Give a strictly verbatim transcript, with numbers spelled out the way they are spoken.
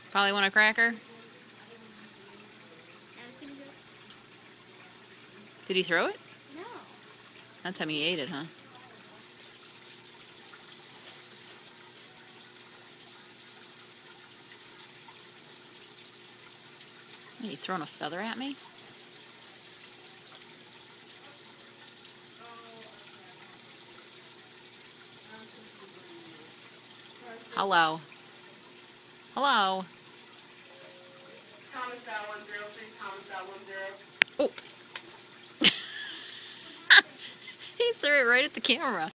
Probably want a cracker? Did he throw it? No. That time he ate it, huh? Are you throwing a feather at me? Hello. Hello. Thomas dot one zero three, Thomas dot one zero. Oh. He threw it right at the camera.